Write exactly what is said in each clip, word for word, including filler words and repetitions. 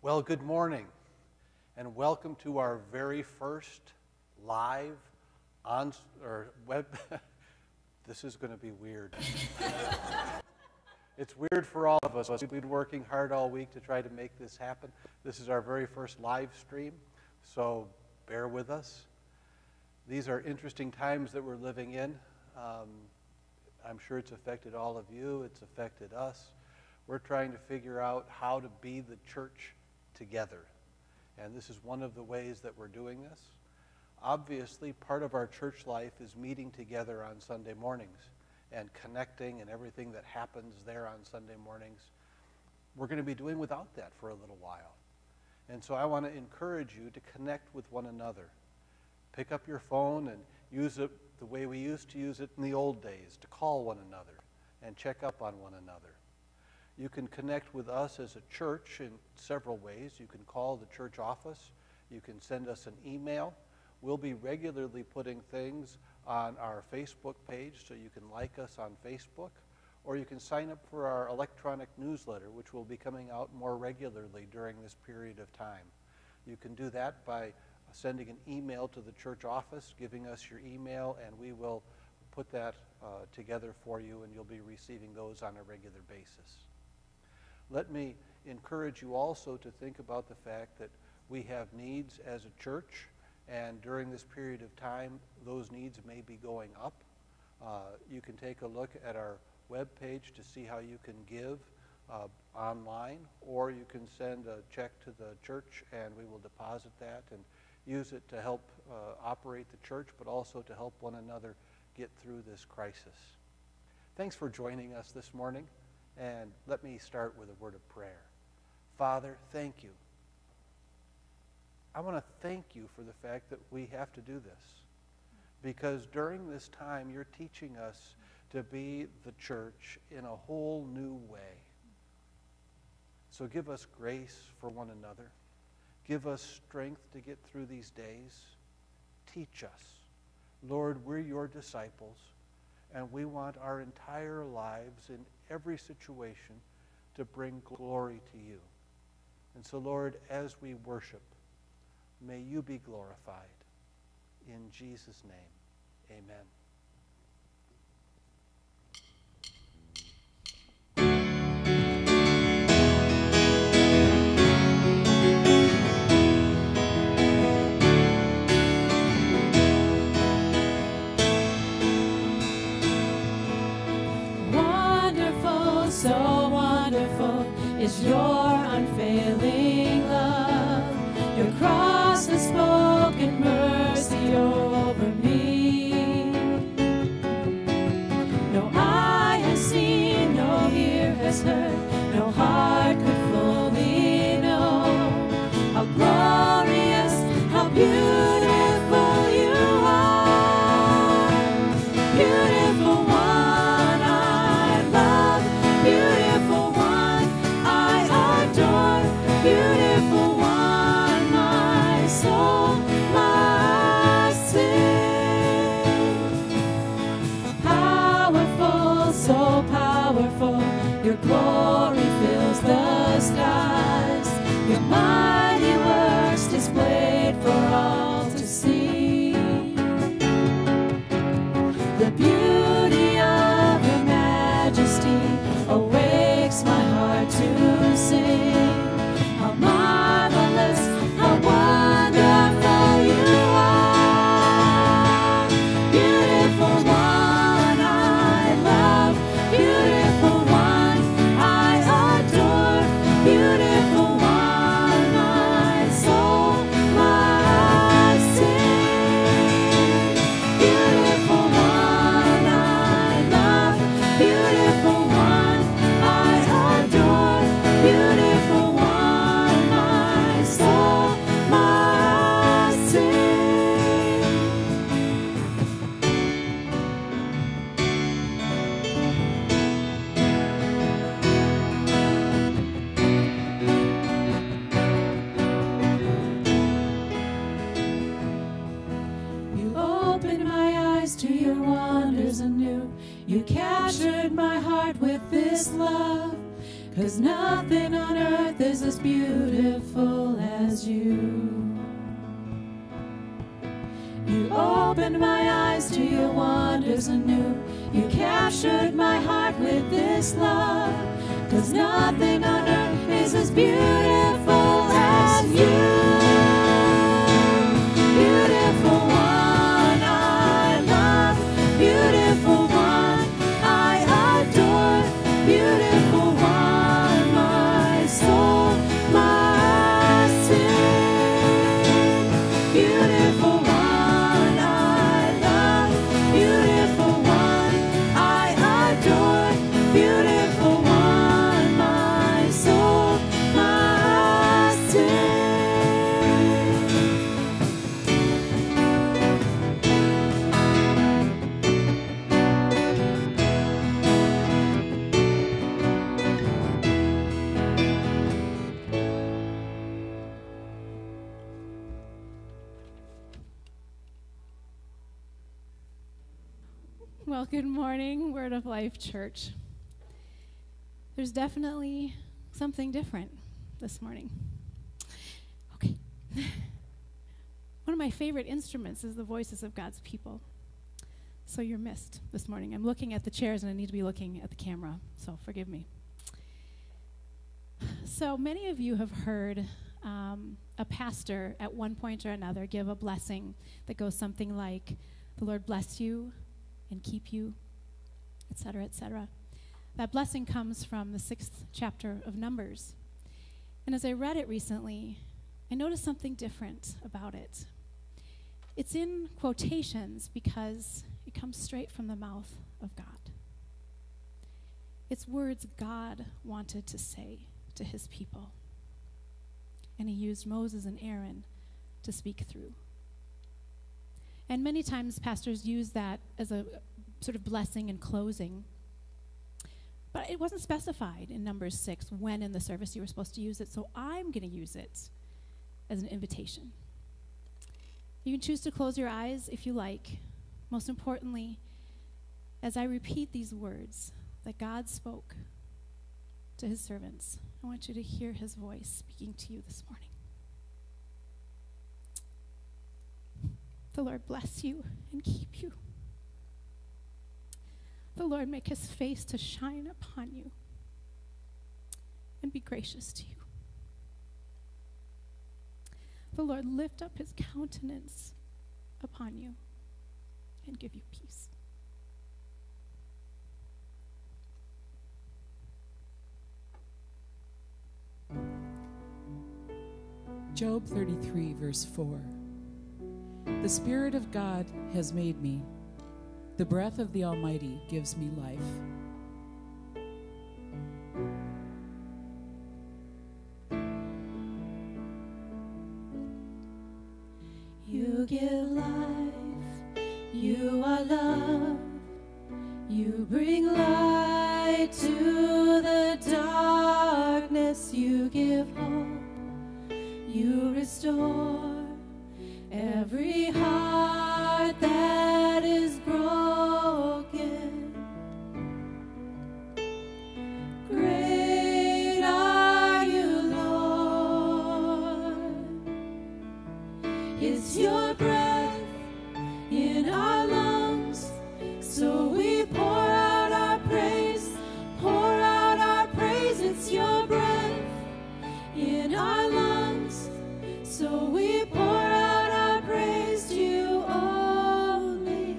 Well, good morning, and welcome to our very first live on or web. This is going to be weird. It's weird for all of us. We've been working hard all week to try to make this happen. This is our very first live stream, so bear with us. These are interesting times that we're living in. Um, I'm sure it's affected all of you. It's affected us. We're trying to figure out how to be the church together. And this is one of the ways that we're doing this. Obviously, part of our church life is meeting together on Sunday mornings and connecting and everything that happens there on Sunday mornings. We're going to be doing without that for a little while. And so I want to encourage you to connect with one another. Pick up your phone and use it the way we used to use it in the old days, to call one another and check up on one another. You can connect with us as a church in several ways. You can call the church office. You can send us an email. We'll be regularly putting things on our Facebook page, so you can like us on Facebook, or you can sign up for our electronic newsletter, which will be coming out more regularly during this period of time. You can do that by sending an email to the church office, giving us your email, and we will put that uh, together for you, and you'll be receiving those on a regular basis. Let me encourage you also to think about the fact that we have needs as a church, and during this period of time, those needs may be going up. Uh, you can take a look at our web page to see how you can give uh, online, or you can send a check to the church and we will deposit that and use it to help uh, operate the church, but also to help one another get through this crisis. Thanks for joining us this morning. And let me start with a word of prayer. Father, thank you. I want to thank you for the fact that we have to do this, because during this time you're teaching us to be the church in a whole new way. So give us grace for one another. Give us strength to get through these days. Teach us. Lord, we're your disciples, and we want our entire lives in every situation to bring glory to you. And so, Lord, as we worship, may you be glorified. In Jesus' name, amen. So wonderful is your unfailing love. Your cross has spoken mercy over me. No eye has seen, no ear has heard, no heart could fully know how glorious, how beautiful you are. Beautiful one, I love. Beautiful one, I adore. Beautiful one, my soul must sing. Powerful, so powerful, your glory fills the skies. Your mighty works displayed for all to see. The beauty of your majesty awakes my heart to sing. How marvelous, how wonderful you are. Beautiful one, I love. Beautiful one, I adore. Beautiful one, my soul must sing. Beautiful one, I love. Beautiful one, I adore. Beautiful one, my soul must sing. You opened my eyes to your wonders anew. You captured my heart with this love. 'Cause nothing on earth is the as beautiful as you. You opened my eyes to your wonders anew. You captured my heart with this love, 'cause nothing on earth is as beautiful as you. Beautiful one I love, beautiful one I adore, beautiful one my soul must sing. Beautiful one I love, beautiful one I adore, beautiful one my soul must sing. Well, good morning, Word of Life Church. There's definitely something different this morning. Okay. One of my favorite instruments is the voices of God's people. So you're missed this morning. I'm looking at the chairs and I need to be looking at the camera, so forgive me. So many of you have heard um, a pastor at one point or another give a blessing that goes something like, "The Lord bless you and keep you," et cetera, et cetera. That blessing comes from the sixth chapter of Numbers. And as I read it recently, I noticed something different about it. It's in quotations because it comes straight from the mouth of God. It's words God wanted to say to his people. And he used Moses and Aaron to speak through. And many times pastors use that as a sort of blessing and closing. But it wasn't specified in Numbers six when in the service you were supposed to use it, so I'm going to use it as an invitation. You can choose to close your eyes if you like. Most importantly, as I repeat these words that God spoke to his servants, I want you to hear his voice speaking to you this morning. The Lord bless you and keep you. The Lord make his face to shine upon you and be gracious to you. The Lord lift up his countenance upon you and give you peace. Job thirty-three, verse four. The Spirit of God has made me. The breath of the Almighty gives me life. You give life, you are love, you bring light to the darkness, you give hope, you restore every heart that is broken. Great are you, Lord. It's your breath in our lungs, so we pour out our praise, pour out our praise. It's your breath in our lungs, so we pour out our praise to you only.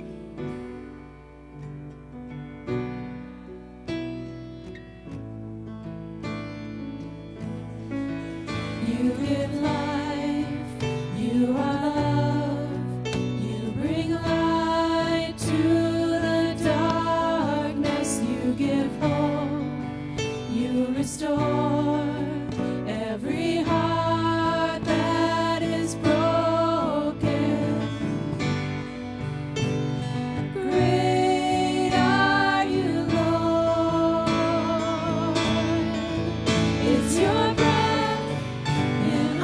You give life, you are love, you bring light to the darkness, you give hope, you restore every heart that is broken. Great are you, Lord. It's your breath in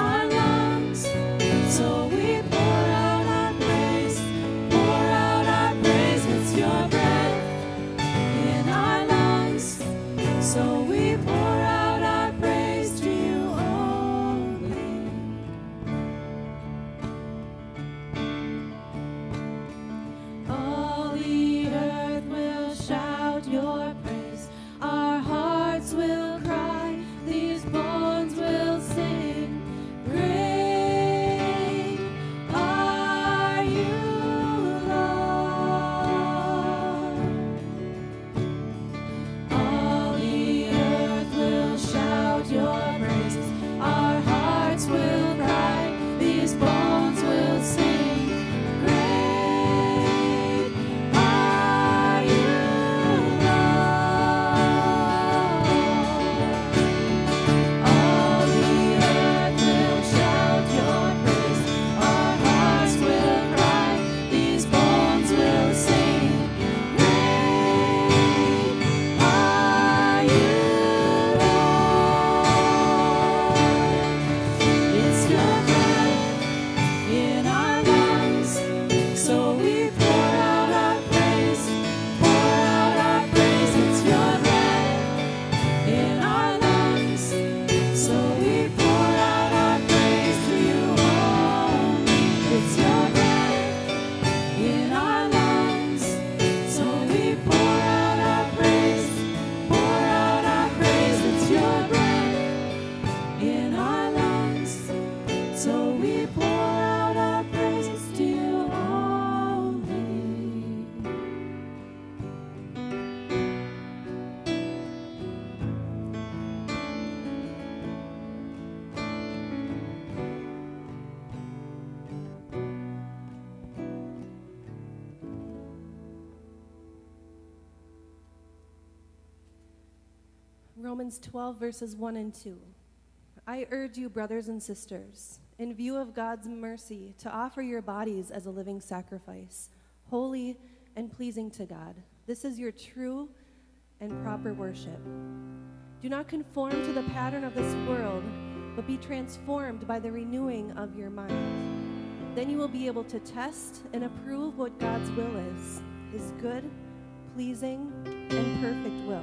Romans twelve, verses one and two. I urge you, brothers and sisters, in view of God's mercy, to offer your bodies as a living sacrifice, holy and pleasing to God. This is your true and proper worship. Do not conform to the pattern of this world, but be transformed by the renewing of your mind. Then you will be able to test and approve what God's will is, his good, pleasing, and perfect will.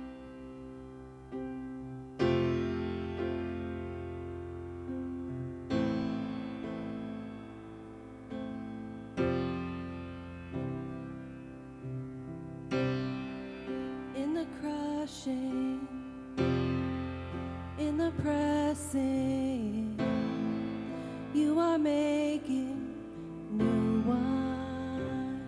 In the crushing, in the pressing, you are making new wine.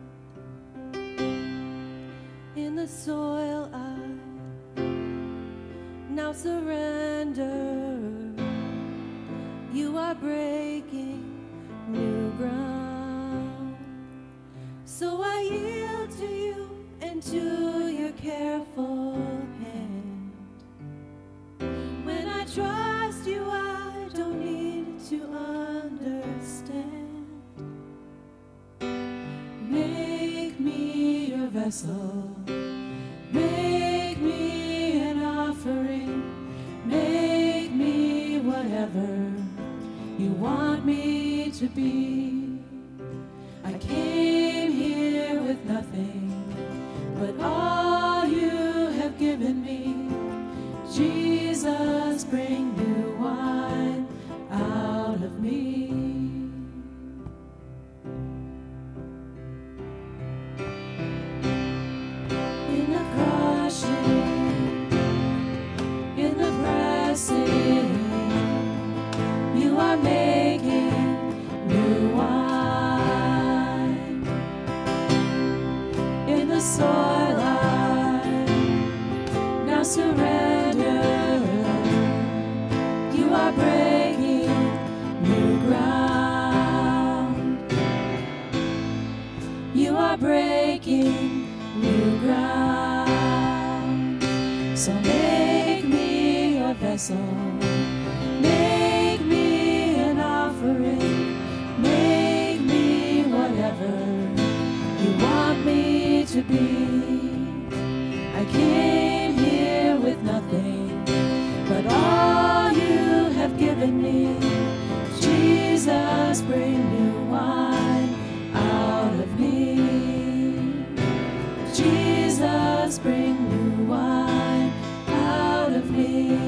In the soil I now surrender, you are breaking new ground. So I yield to you and to your careful hand. When I trust you, I don't need to understand. Make me your vessel. Make me an offering. Make me whatever you want me to be. I came here with nothing but all you have given me. Jesus, bring new wine out of me. In the crushing, in the pressing, you are making new wine. In the soil I now surrender, you are breaking new ground. You are breaking new ground. So make me your vessel. Make me an offering. Make me whatever you want me to be. I came here with nothing but all you have given me. Jesus, bring new wine out of me. Jesus, bring new wine out of me.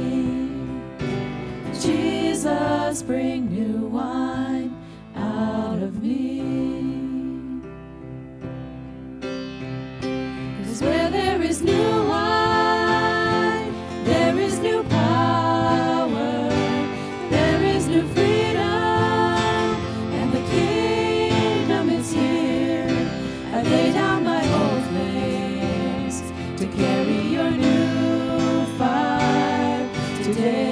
Jesus, bring new wine out of me. 'Cause where there is new wine, there is new power, there is new freedom, and the kingdom is here. I lay down my old flames to carry your new fire today.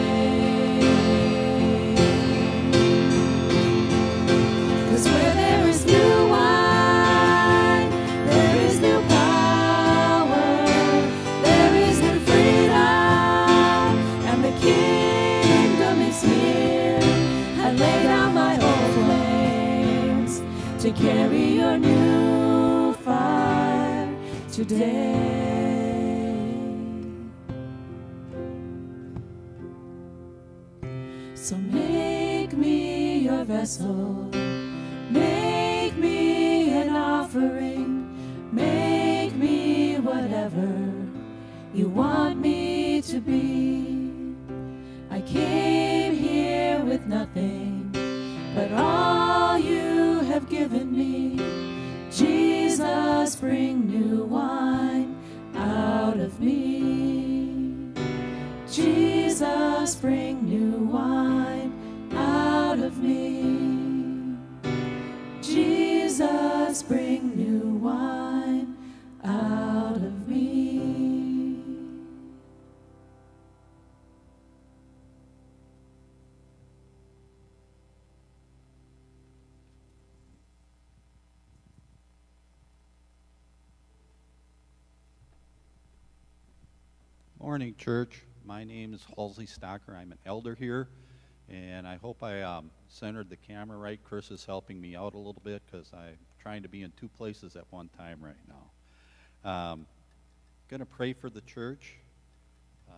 To carry your new fire today. So make me your vessel. Make me an offering. Make me whatever you want me to be. I came here with nothing but all you have given me. Jesus, bring new wine out of me. Jesus, bring new wine out of me. Jesus, bring new wine out of me. morning, church. My name is Halsey Stocker. I'm an elder here, and I hope I um, centered the camera right. Chris is helping me out a little bit because I'm trying to be in two places at one time right now. Um, going to pray for the church. Uh,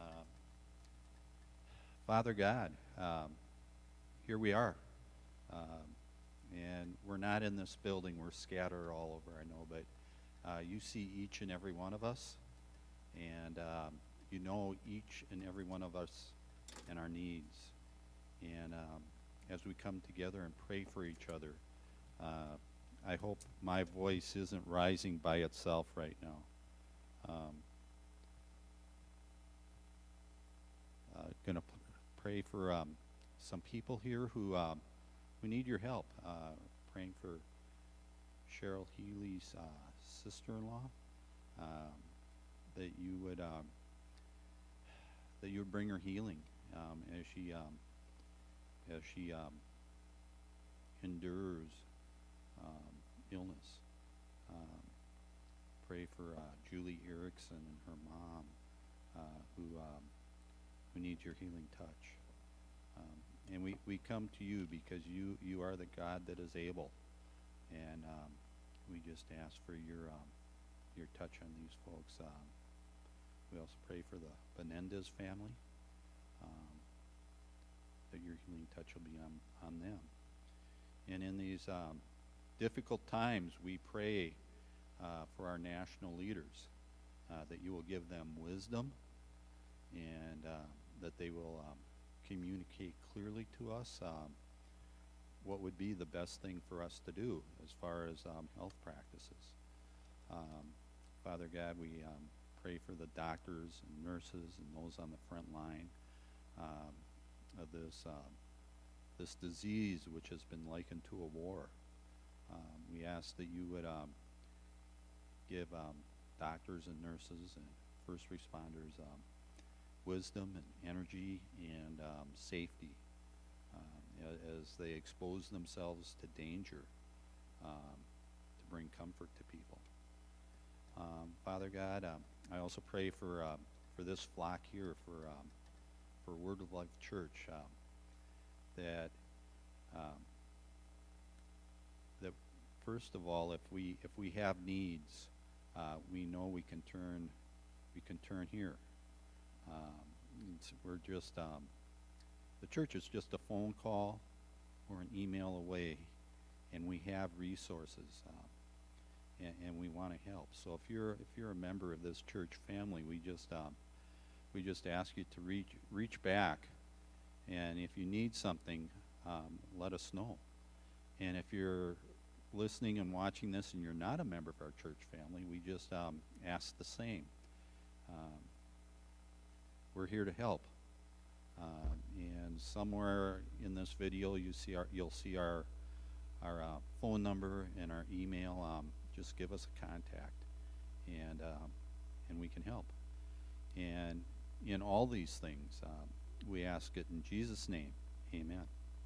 Father God, um, here we are. Um, and we're not in this building. We're scattered all over, I know, but uh, you see each and every one of us. And um, you know each and every one of us and our needs. And um, as we come together and pray for each other, uh, I hope my voice isn't rising by itself right now. Um, uh, gonna p- pray for um, some people here who um, who need your help. Uh, praying for Cheryl Healy's uh, sister-in-law. Um, that you would um, that you would bring her healing um, as she um, as she um, endures um, illness. Um, pray for uh, Julie Erickson and her mom, uh, who um, who needs your healing touch. Um, and we, we come to you because you you are the God that is able, and um, we just ask for your um, your touch on these folks. Um, We also pray for the Benendez family, um, that your healing touch will be on, on them. And in these um, difficult times, we pray uh, for our national leaders, uh, that you will give them wisdom and uh, that they will um, communicate clearly to us um, what would be the best thing for us to do as far as um, health practices. Um, Father God, we um, pray for the doctors and nurses and those on the front line um, of this um, this disease, which has been likened to a war. Um, we ask that you would um, give um, doctors and nurses and first responders um, wisdom and energy and um, safety um, as they expose themselves to danger, um, to bring comfort to people. Um, Father God, um, I also pray for um, for this flock here, for um, for Word of Life Church, um, that um, that first of all, if we if we have needs, uh, we know we can turn we can turn here. Um, it's, we're just um, the church is just a phone call or an email away, and we have resources. Um, And, and we want to help. So if you're if you're a member of this church family, we just um, we just ask you to reach reach back, and if you need something, um, let us know. And if you're listening and watching this and you're not a member of our church family, we just um, ask the same. Um, we're here to help. Uh, and somewhere in this video, you see our you'll see our our uh, phone number and our email. Um, Just give us a contact, and um, and we can help. And in all these things, um, we ask it in Jesus' name. Amen.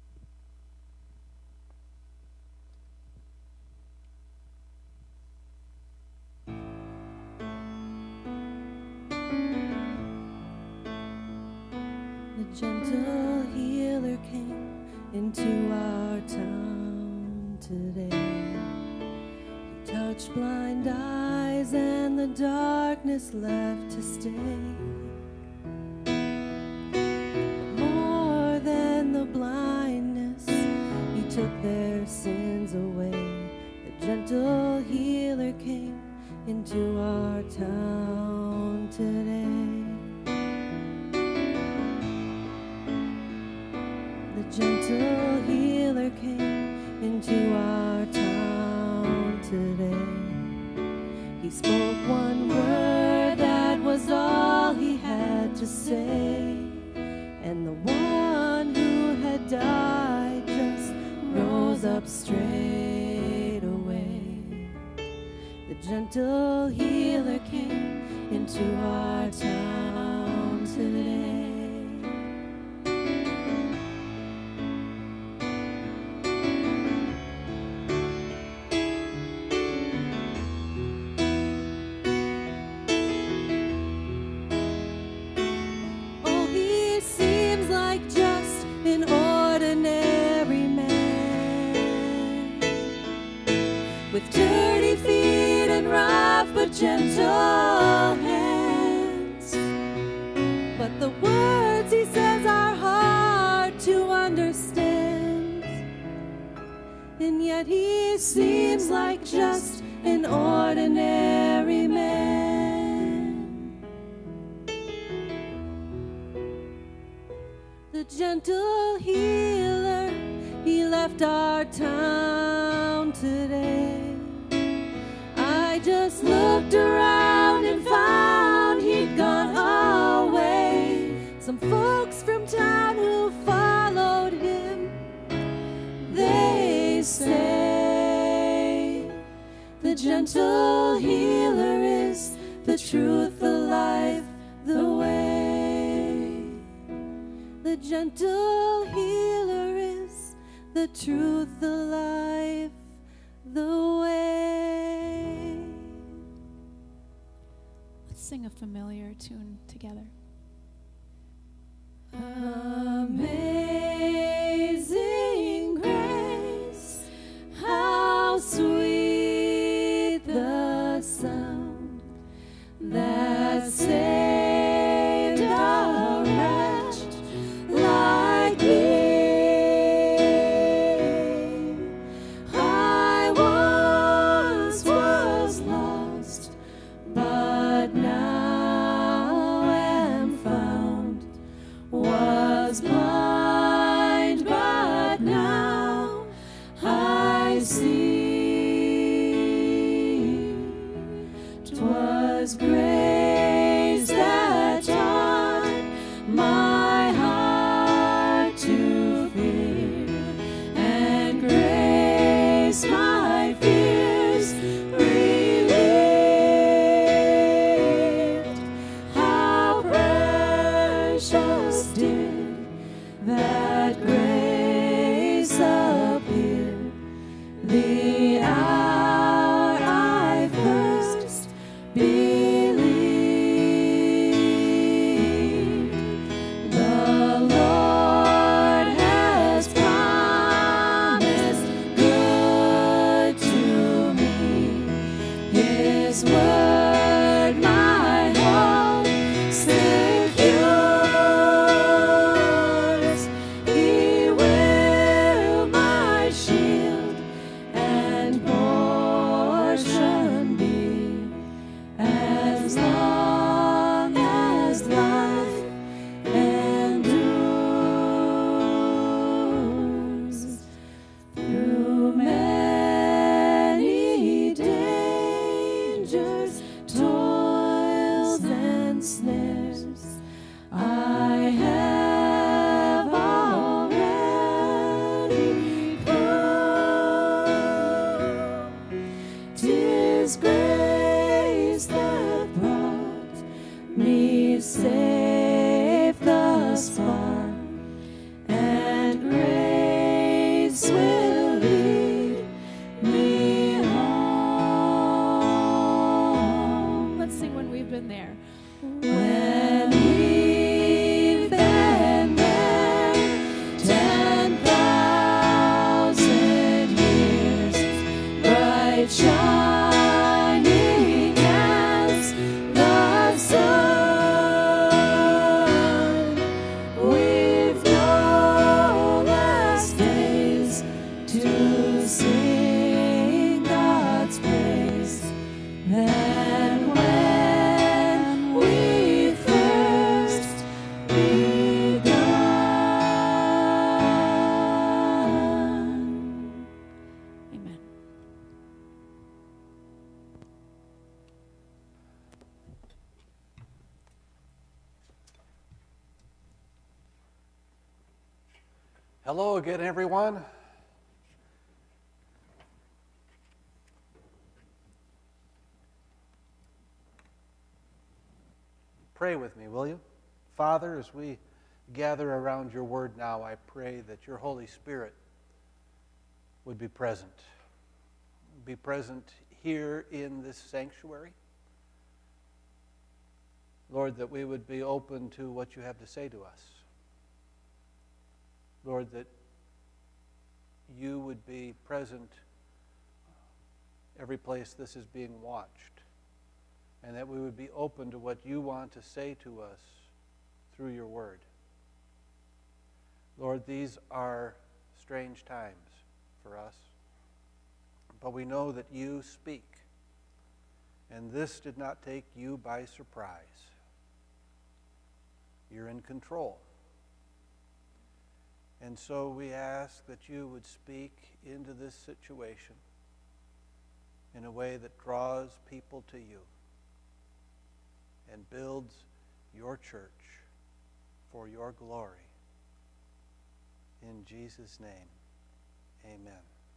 The gentle healer came into our town today. Touched blind eyes and the darkness left to stay. More than the blindness, he took their sins away. The gentle healer came into our town today. The gentle healer came into our town today. He spoke one word, that was all he had to say. And the one who had died just rose up straight away. The gentle healer came into our town today. gentle hands. But the words he says are hard to understand, and yet he seems like just an ordinary man. The gentle healer, he left our town today. I just looked around and found he'd gone away. Some folks from town who followed him, they say the gentle healer is the truth, the life, the way. The gentle healer is the truth, the life, the way. Let's sing a familiar tune together. Amazing grace, how sweet the sound that saved a wretch like me. I once was lost, but now am found. Was blind, but now I see. 'Twas grace that taught my heart to fear, and grace my fears relieved. How precious did that grace appear the hour I first believed. The Lord has promised good to me. His word my hope secures. He will my shield and portion be, as long as life endures. Through many dangers, toils and snares, I have already proved 'tis grace that brought me safe thus far, and grace will lead me home. Let's sing When We've Been There. When we've been there ten thousand years, bright shining as the sun, we've no less days to sing God's praise than when we first begun. Amen. Hello again, everyone. Pray with me, will you? Father, as we gather around your word now, I pray that your Holy Spirit would be present. Be present here in this sanctuary. Lord, that we would be open to what you have to say to us. Lord, that you would be present every place this is being watched. and that we would be open to what you want to say to us through your word. Lord, these are strange times for us, but we know that you speak, and this did not take you by surprise. You're in control. And so we ask that you would speak into this situation in a way that draws people to you and builds your church for your glory. In Jesus' name, amen.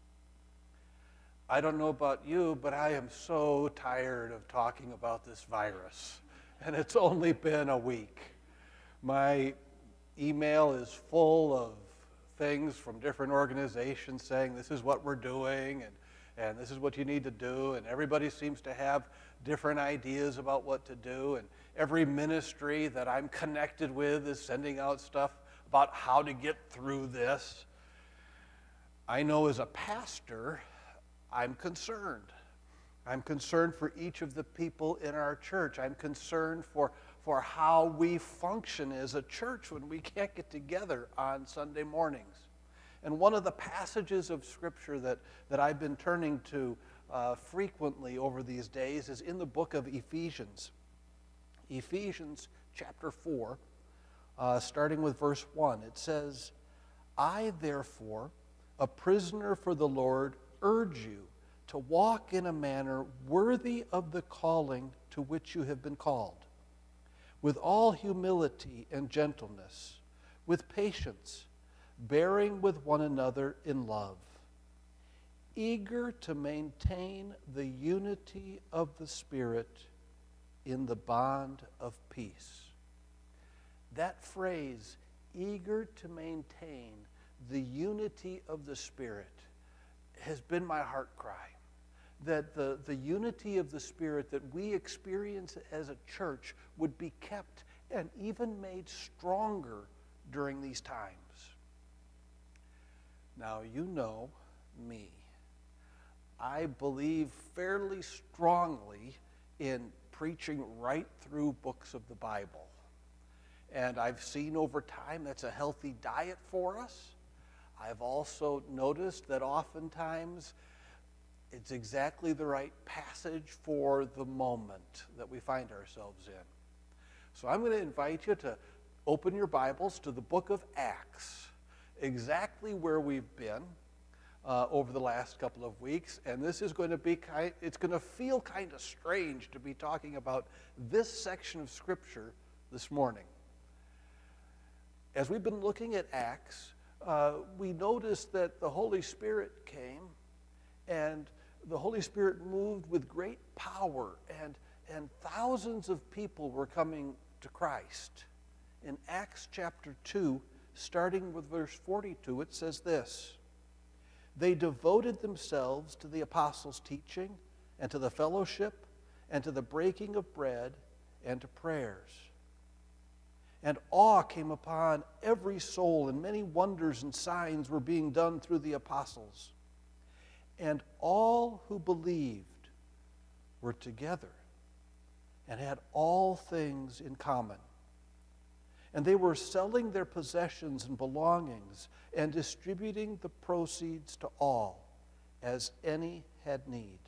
I don't know about you, but I am so tired of talking about this virus, and it's only been a week. My email is full of things from different organizations saying this is what we're doing, and, and this is what you need to do, and everybody seems to have different ideas about what to do, and every ministry that I'm connected with is sending out stuff about how to get through this. I know as a pastor, I'm concerned. I'm concerned for each of the people in our church. I'm concerned for, for how we function as a church when we can't get together on Sunday mornings. And one of the passages of Scripture that, that I've been turning to uh, frequently over these days is in the book of Ephesians. Ephesians chapter four, uh, starting with verse one. It says, I therefore, a prisoner for the Lord, urge you to walk in a manner worthy of the calling to which you have been called, with all humility and gentleness, with patience, bearing with one another in love, eager to maintain the unity of the Spirit in the bond of peace. That phrase, eager to maintain the unity of the Spirit, has been my heart cry. That the, the unity of the Spirit that we experience as a church would be kept and even made stronger during these times. Now, you know me. I believe fairly strongly in preaching right through books of the Bible. And I've seen over time that's a healthy diet for us. I've also noticed that oftentimes it's exactly the right passage for the moment that we find ourselves in. So I'm going to invite you to open your Bibles to the book of Acts, exactly where we've been uh, over the last couple of weeks. And this is going to be kind, it's going to feel kind of strange to be talking about this section of Scripture this morning. As we've been looking at Acts, uh, we noticed that the Holy Spirit came, and the Holy Spirit moved with great power, and, and thousands of people were coming to Christ. In Acts chapter two, starting with verse forty-two, it says this, they devoted themselves to the apostles' teaching, and to the fellowship, and to the breaking of bread, and to prayers. And awe came upon every soul, and many wonders and signs were being done through the apostles. And all who believed were together and had all things in common. And they were selling their possessions and belongings and distributing the proceeds to all, as any had need.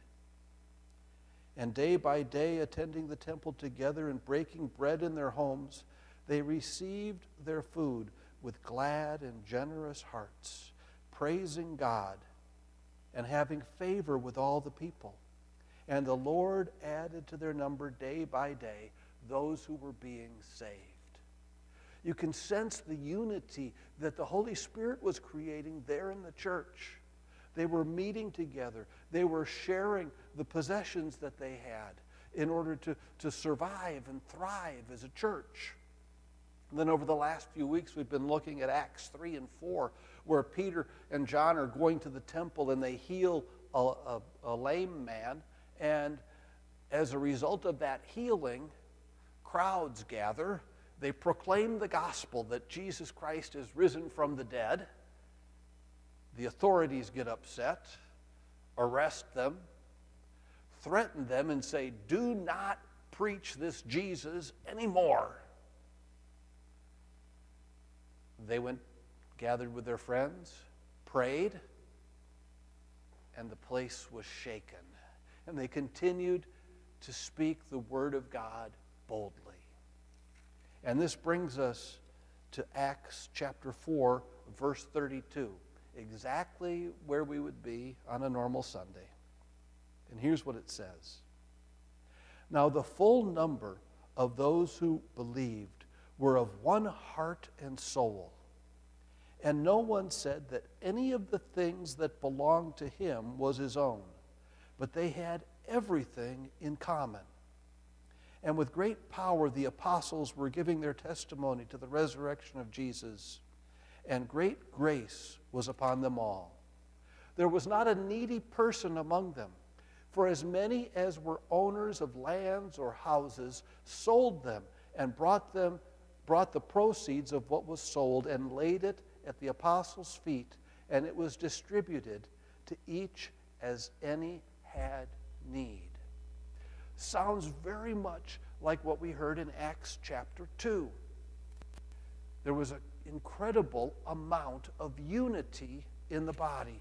And day by day, attending the temple together and breaking bread in their homes, they received their food with glad and generous hearts, praising God and having favor with all the people. And the Lord added to their number day by day those who were being saved. You can sense the unity that the Holy Spirit was creating there in the church. They were meeting together. They were sharing the possessions that they had in order to, to survive and thrive as a church. And then over the last few weeks, we've been looking at Acts three and four, where Peter and John are going to the temple and they heal a, a, a lame man. And as a result of that healing, crowds gather. They proclaim the gospel that Jesus Christ is risen from the dead. The authorities get upset, arrest them, threaten them, and say, do not preach this Jesus anymore. They went, gathered with their friends, prayed, and the place was shaken. And they continued to speak the word of God boldly. And this brings us to Acts chapter four, verse thirty-two, exactly where we would be on a normal Sunday. And here's what it says. Now the full number of those who believed were of one heart and soul. And no one said that any of the things that belonged to him was his own, but they had everything in common. And with great power the apostles were giving their testimony to the resurrection of Jesus, and great grace was upon them all. There was not a needy person among them, for as many as were owners of lands or houses sold them and brought them brought the proceeds of what was sold and laid it at the apostles' feet, and it was distributed to each as any had need. Sounds very much like what we heard in Acts chapter two. There was an incredible amount of unity in the body.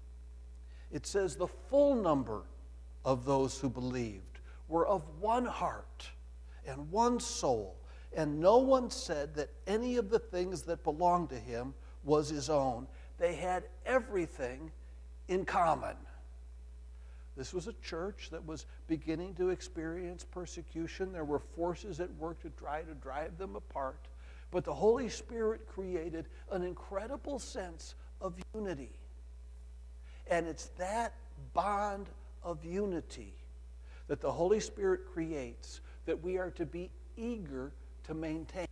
It says the full number of those who believed were of one heart and one soul, and no one said that any of the things that belonged to him was his own. They had everything in common. This was a church that was beginning to experience persecution. There were forces at work to try to drive them apart. But the Holy Spirit created an incredible sense of unity. And it's that bond of unity that the Holy Spirit creates that we are to be eager to maintain.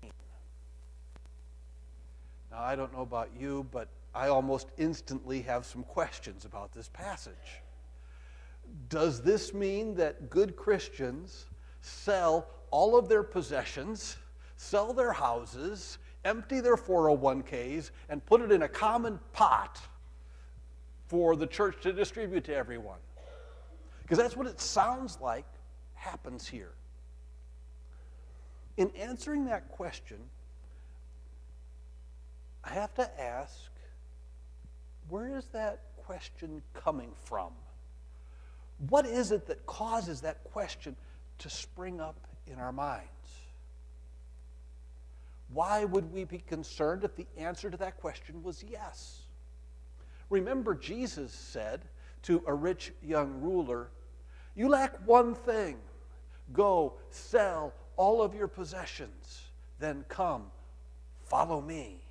Now, I don't know about you, but I almost instantly have some questions about this passage. Does this mean that good Christians sell all of their possessions, sell their houses, empty their four oh one k's, and put it in a common pot for the church to distribute to everyone? Because that's what it sounds like happens here. In answering that question, I have to ask, where is that question coming from? What is it that causes that question to spring up in our minds? Why would we be concerned if the answer to that question was yes? Remember, Jesus said to a rich young ruler, "You lack one thing. Go, sell all of your possessions, then come, follow me."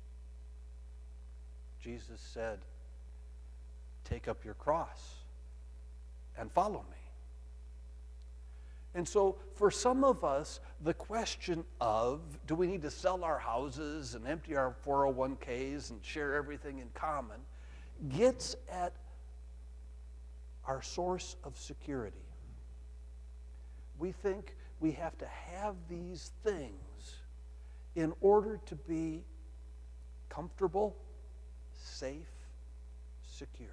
Jesus said, "Take up your cross and follow me." And so for some of us, the question of, do we need to sell our houses and empty our four oh one k's and share everything in common, gets at our source of security. We think we have to have these things in order to be comfortable, safe, secure.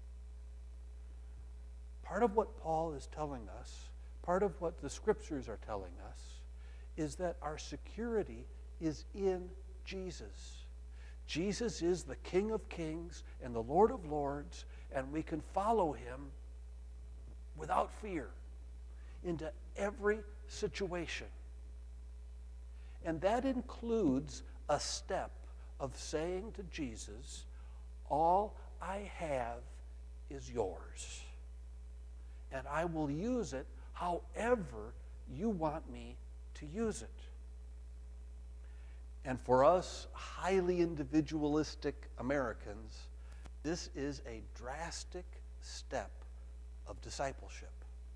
Part of what Paul is telling us, part of what the scriptures are telling us, is that our security is in Jesus. Jesus is the King of Kings and the Lord of Lords, and we can follow him without fear into every situation. And that includes a step of saying to Jesus, "All I have is yours, and I will use it however you want me to use it." And for us highly individualistic Americans, this is a drastic step of discipleship.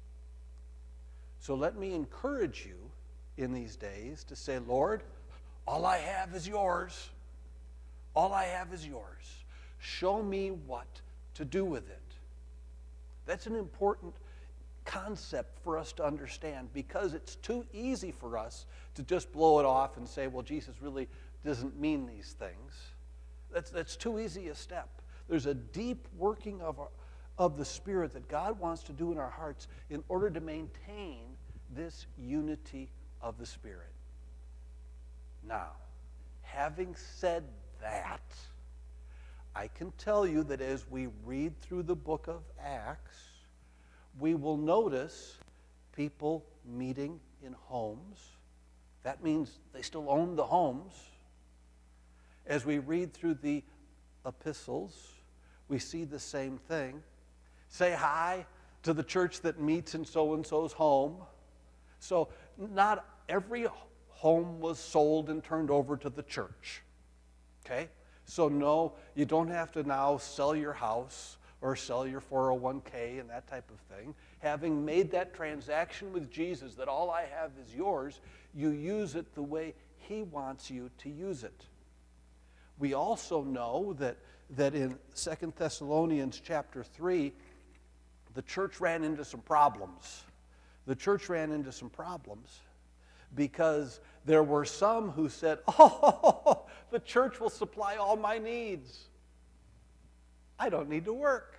So let me encourage you in these days to say, "Lord, all I have is yours. All I have is yours. Show me what to do with it." That's an important concept for us to understand, because it's too easy for us to just blow it off and say, "Well, Jesus really doesn't mean these things." That's, that's too easy a step. There's a deep working of, our, of the Spirit that God wants to do in our hearts in order to maintain this unity of the Spirit. Now, having said that, I can tell you that as we read through the book of Acts, we will notice people meeting in homes. That means they still own the homes. As we read through the epistles, we see the same thing. Say hi to the church that meets in so-and-so's home. So not every home was sold and turned over to the church. Okay? So no, you don't have to now sell your house or sell your four oh one k and that type of thing. Having made that transaction with Jesus, that all I have is yours, you use it the way he wants you to use it. We also know that, that in Second Thessalonians chapter three, the church ran into some problems. The church ran into some problems because there were some who said, oh, the church will supply all my needs. I don't need to work.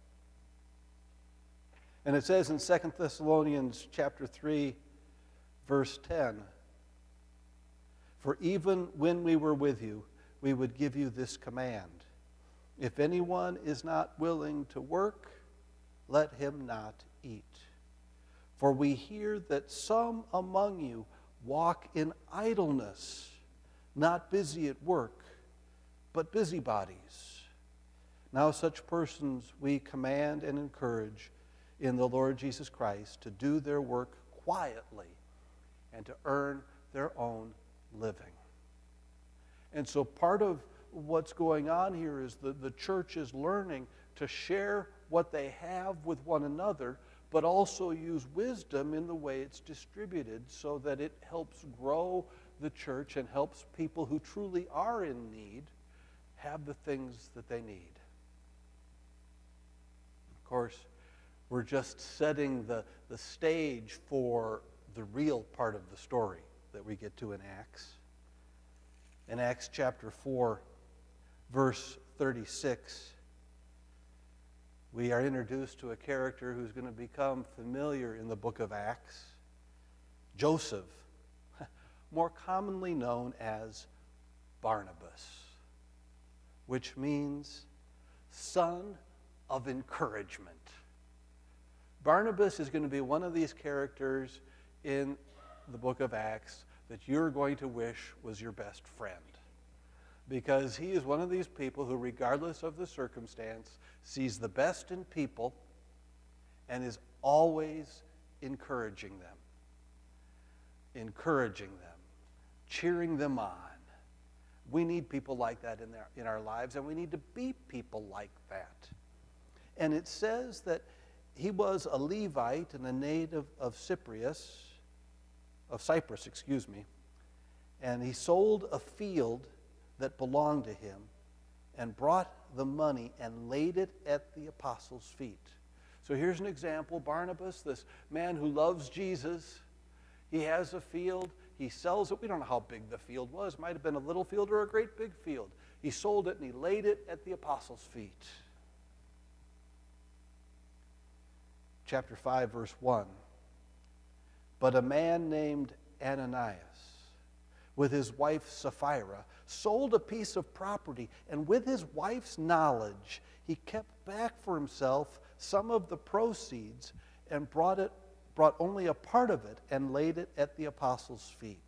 And it says in Second Thessalonians chapter three, verse ten, for even when we were with you, we would give you this command. If anyone is not willing to work, let him not eat. For we hear that some among you walk in idleness, not busy at work, but busybodies. Now such persons we command and encourage in the Lord Jesus Christ to do their work quietly and to earn their own living. And so part of what's going on here is that the church is learning to share what they have with one another, but also use wisdom in the way it's distributed so that it helps grow the church and helps people who truly are in need have the things that they need. Of course, we're just setting the, the stage for the real part of the story that we get to in Acts. In Acts chapter four, verse thirty-six, we are introduced to a character who's going to become familiar in the book of Acts, Joseph, more commonly known as Barnabas, which means son of encouragement. Barnabas is going to be one of these characters in the book of Acts that you're going to wish was your best friend, because he is one of these people who, regardless of the circumstance, sees the best in people and is always encouraging them, encouraging them, cheering them on. We need people like that in, their, in our lives, and we need to be people like that. And it says that he was a Levite and a native of Cyprus, of Cyprus, excuse me, and he sold a field that belonged to him and brought the money and laid it at the apostles' feet. So here's an example. Barnabas, this man who loves Jesus, he has a field, he sells it. We don't know how big the field was. It might have been a little field or a great big field. He sold it and he laid it at the apostles' feet. Chapter five, verse one. But a man named Ananias, with his wife Sapphira, sold a piece of property, and with his wife's knowledge, he kept back for himself some of the proceeds and brought it, brought only a part of it and laid it at the apostles' feet.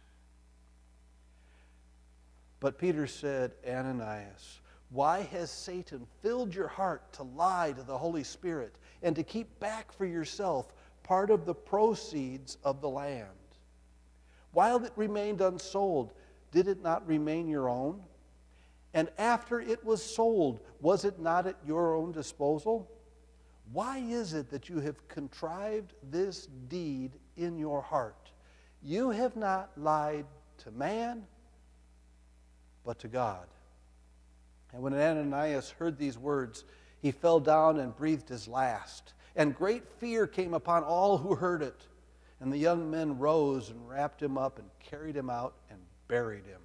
But Peter said, Ananias, why has Satan filled your heart to lie to the Holy Spirit and to keep back for yourself part of the proceeds of the land? While it remained unsold, did it not remain your own? And after it was sold, was it not at your own disposal? Why is it that you have contrived this deed in your heart? You have not lied to man, but to God. And when Ananias heard these words, he fell down and breathed his last. And great fear came upon all who heard it. And the young men rose and wrapped him up and carried him out and buried him.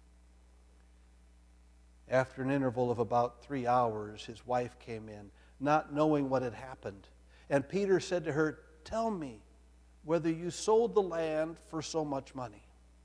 After an interval of about three hours, his wife came in, not knowing what had happened. And Peter said to her, tell me, whether you sold the land for so much money.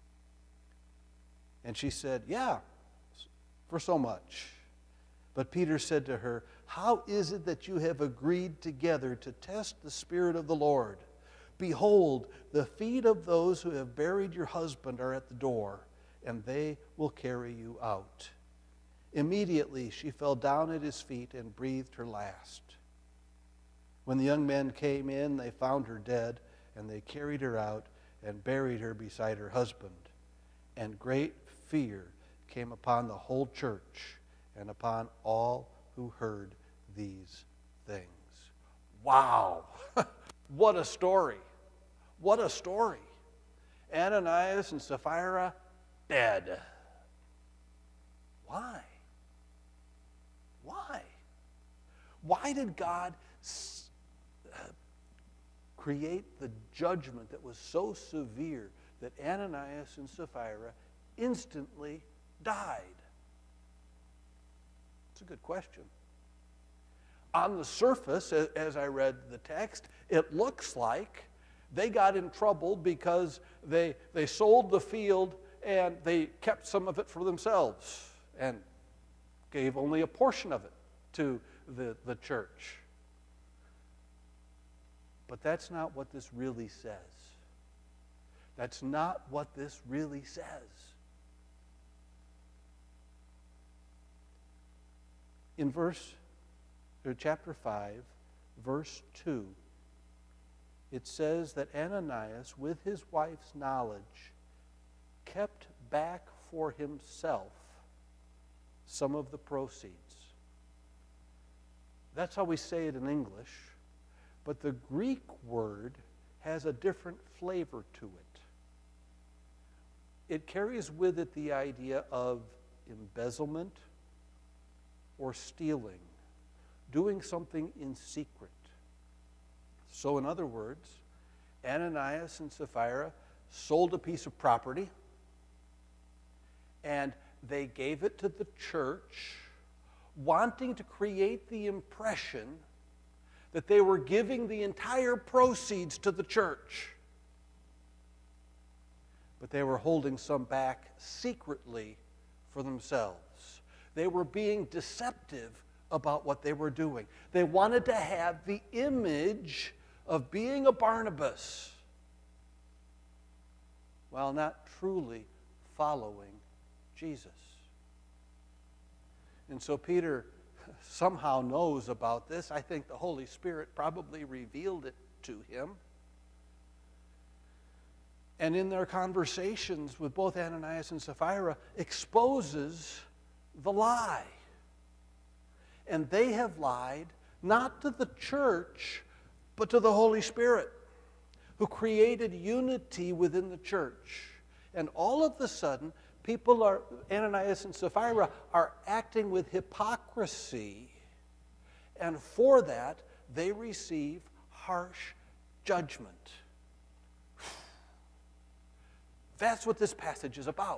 And she said, yeah, for so much. But Peter said to her, how is it that you have agreed together to test the Spirit of the Lord? Behold, the feet of those who have buried your husband are at the door, and they will carry you out. Immediately she fell down at his feet and breathed her last. When the young men came in, they found her dead, and they carried her out and buried her beside her husband. And great fear came upon the whole church and upon all who heard these things. Wow! What a story! What a story! Ananias and Sapphira dead. Why? Why? Why did God s- uh, create the judgment that was so severe that Ananias and Sapphira instantly died? It's a good question. On the surface, as I read the text, it looks like they got in trouble because they, they sold the field and they kept some of it for themselves and gave only a portion of it to the, the church. But that's not what this really says. That's not what this really says. In verse, or chapter five, verse two, it says that Ananias, with his wife's knowledge, kept back for himself some of the proceeds. That's how we say it in English, but the Greek word has a different flavor to it. It carries with it the idea of embezzlement or stealing, doing something in secret. So in other words, Ananias and Sapphira sold a piece of property and they gave it to the church, wanting to create the impression that they were giving the entire proceeds to the church. But they were holding some back secretly for themselves. They were being deceptive about what they were doing. They wanted to have the image of being a Barnabas while not truly following Jesus. And so Peter somehow knows about this. I think the Holy Spirit probably revealed it to him. And in their conversations with both Ananias and Sapphira, exposes the lie. And they have lied not to the church, but to the Holy Spirit, who created unity within the church. And all of a sudden, people are, Ananias and Sapphira, are acting with hypocrisy. And for that, they receive harsh judgment. That's what this passage is about.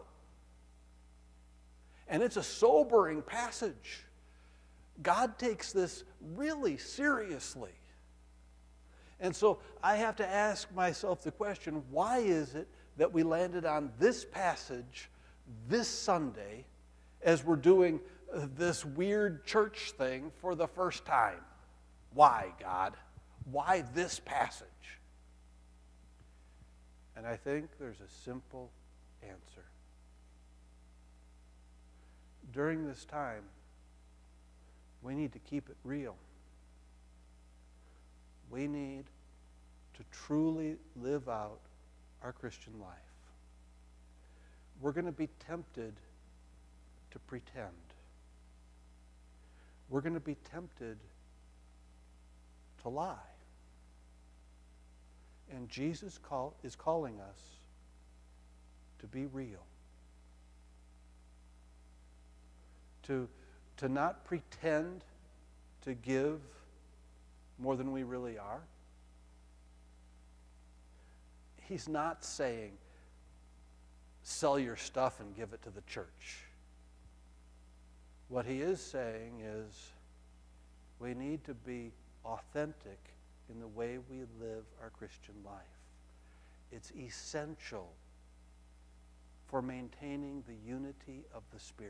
And it's a sobering passage. God takes this really seriously. And so I have to ask myself the question, why is it that we landed on this passage this Sunday as we're doing this weird church thing for the first time? Why, God? Why this passage? And I think there's a simple answer. During this time, we need to keep it real. We need to truly live out our Christian life. We're going to be tempted to pretend. We're going to be tempted to lie. And Jesus call, is calling us to be real. To, to not pretend to give more than we really are. He's not saying, sell your stuff and give it to the church. What he is saying is, we need to be authentic in the way we live our Christian life. It's essential for maintaining the unity of the Spirit.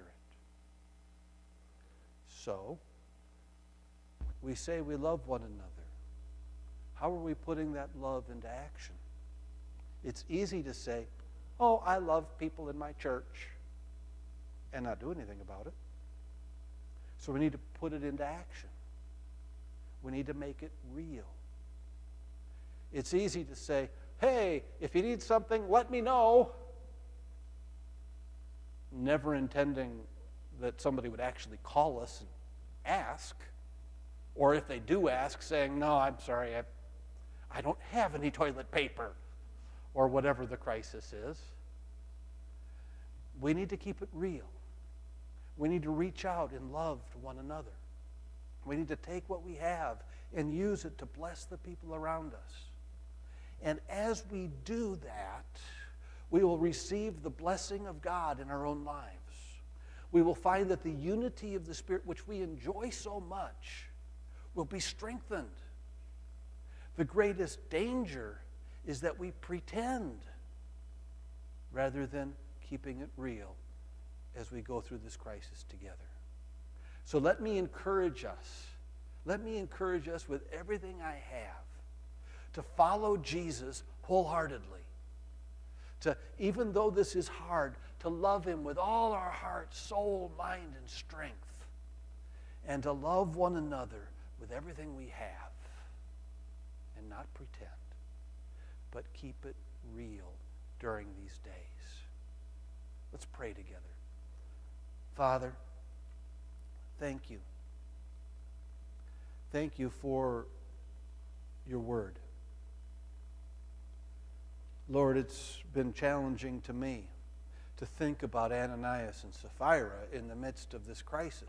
So, we say we love one another. How are we putting that love into action? It's easy to say, oh, I love people in my church, and not do anything about it. So we need to put it into action. We need to make it real. It's easy to say, hey, if you need something, let me know. Never intending that somebody would actually call us and ask. Or if they do ask, saying, no, I'm sorry, I, I don't have any toilet paper. Or whatever the crisis is. We need to keep it real. We need to reach out in love to one another. We need to take what we have and use it to bless the people around us. And as we do that, we will receive the blessing of God in our own lives. We will find that the unity of the Spirit, which we enjoy so much, will be strengthened. The greatest danger is that we pretend rather than keeping it real as we go through this crisis together. So let me encourage us, let me encourage us with everything I have to follow Jesus wholeheartedly. To, even though this is hard, to love him with all our heart, soul, mind, and strength. And to love one another with everything we have. And not pretend, but keep it real during these days. Let's pray together. Father, thank you. Thank you for your word. Lord, it's been challenging to me to think about Ananias and Sapphira in the midst of this crisis.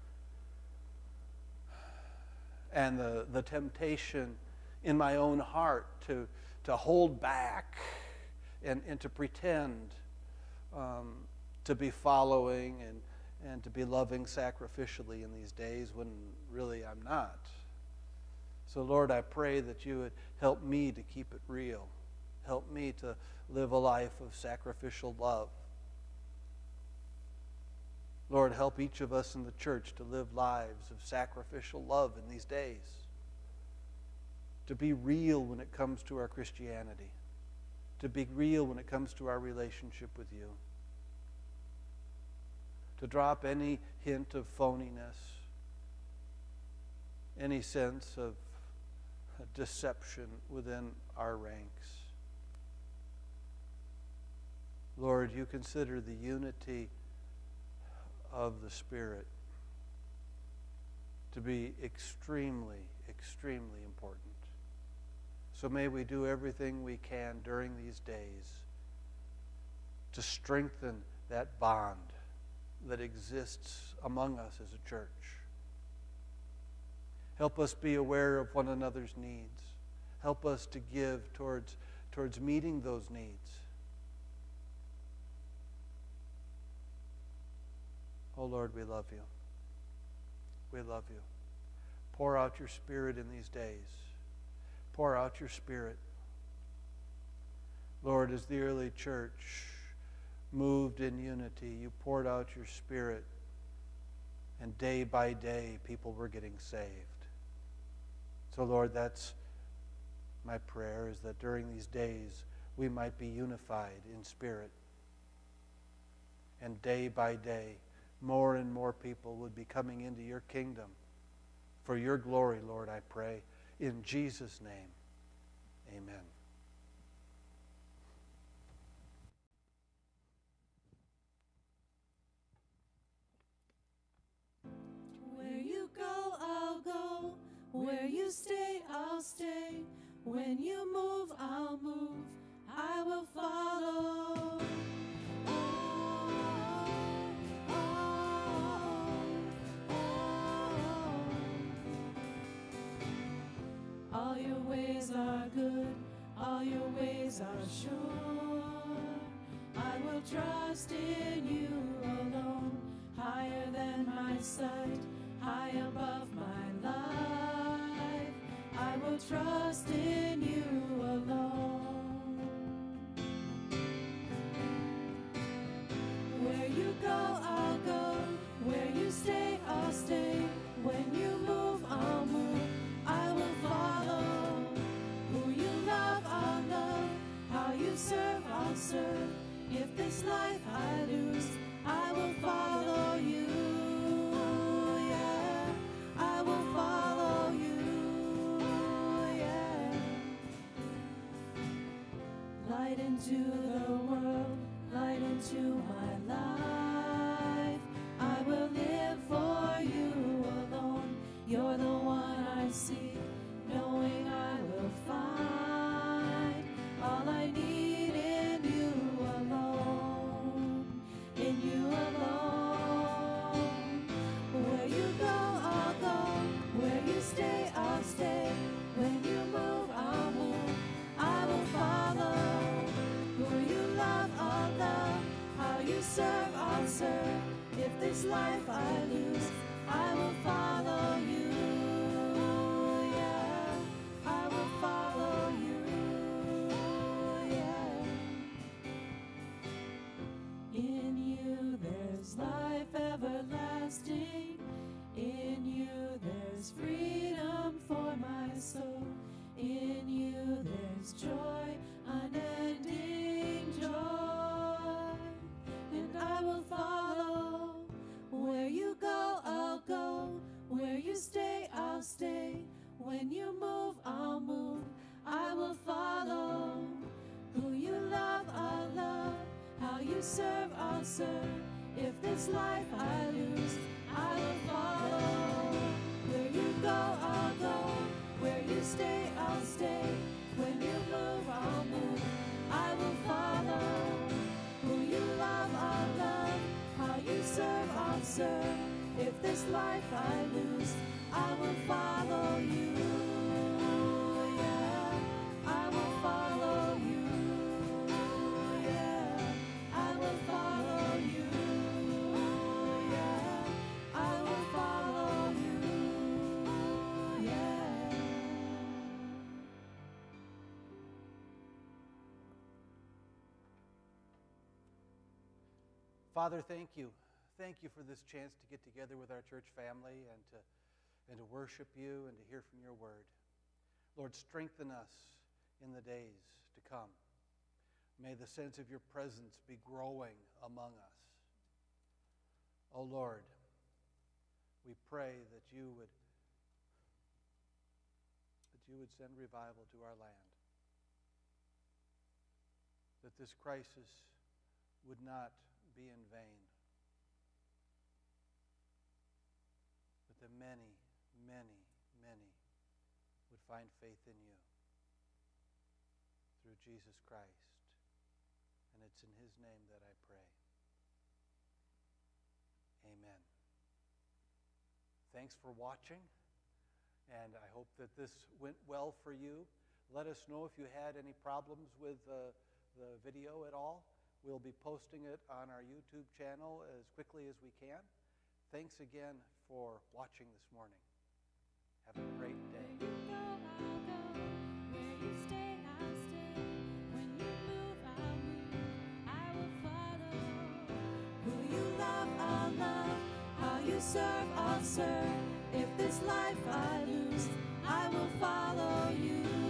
And the, the temptation in my own heart to, to hold back and, and to pretend um, to be following and, and to be loving sacrificially in these days when really I'm not. So Lord, I pray that you would help me to keep it real. Help me to live a life of sacrificial love. Lord, help each of us in the church to live lives of sacrificial love in these days. To be real when it comes to our Christianity. To be real when it comes to our relationship with you. To drop any hint of phoniness, any sense of deception within our ranks. Lord, you consider the unity of the Spirit to be extremely, extremely important. So may we do everything we can during these days to strengthen that bond that exists among us as a church. Help us be aware of one another's needs. Help us to give towards, towards meeting those needs. Oh Lord, we love you. We love you. Pour out your Spirit in these days. Pour out your Spirit. Lord, as the early church moved in unity, you poured out your Spirit, and day by day people were getting saved. So Lord, that's my prayer, is that during these days we might be unified in spirit. And day by day, more and more people would be coming into your kingdom. For your glory, Lord, I pray. In Jesus' name, amen. Where you go, I'll go. Where you stay, I'll stay. When you move, I'll move. I will follow. All your ways are good, all your ways are sure. I will trust in you alone, higher than my sight, high above my life. I will trust in you alone. into the world, light into my life. I will live for you alone. You're the one I seek, knowing I will find all I need in you alone, in you alone. Where you go, I'll go. Where you stay, I'll stay. When you move, I'll move. I will follow. Who you love, I'll love. How you serve, I'll serve. If this life I lose, I will follow you. Yeah, I will follow you. Yeah. In you there's life everlasting. In you there's freedom for my soul. In you there's joy, unending joy. And I will follow. Where you go, I'll go. Where you stay, I'll stay. When you move, I'll move. I will follow. Who you love, I'll love. How you serve, I'll serve. If this life I lose, I will follow. Where you go, I'll go. Where you stay, I'll stay. When you move, I'll move. I will follow. Who you love, I'll love. How you serve, I'll serve. If this life I lose, I will follow you. Yeah, I will follow you. Yeah, I will follow you. Yeah, I will follow you. Yeah. Father, thank you. Thank you for this chance to get together with our church family and to, and to worship you and to hear from your word. Lord, strengthen us in the days to come. May the sense of your presence be growing among us. Oh Lord, we pray that you would, that you would send revival to our land. That this crisis would not be in vain. But that many, many, many would find faith in you through Jesus Christ. And it's in his name that I pray. Amen. Thanks for watching, and I hope that this went well for you. Let us know if you had any problems with uh, the video at all. We'll be posting it on our YouTube channel as quickly as we can. Thanks again for watching this morning. Have a great day. Where you go, I'll go. Where you stay, I'll stay. When you move, I'll move. I will follow. Who you love, I'll love. How you serve, I'll serve. If this life I lose, I will follow you.